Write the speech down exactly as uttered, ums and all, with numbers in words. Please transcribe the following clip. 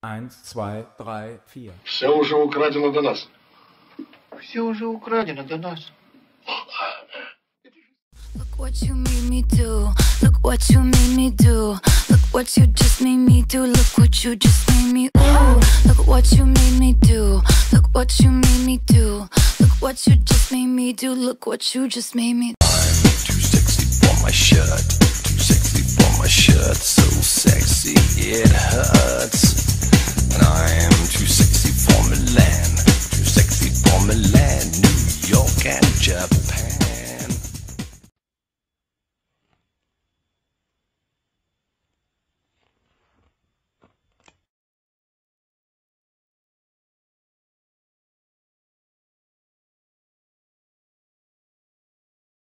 Eins, zwei, drei, vier. Все уже украдено до нас. Все уже украдено до нас. Look what you made me do. Look what you made me do. Look what you just made me do. Look what you just made me. Ooh. Look what you made me do. Look what you made me do. Look what you just made me do. Look what you just made me. I'm too sexy for my shirt. Too sexy for my shirt. So sexy it hurts.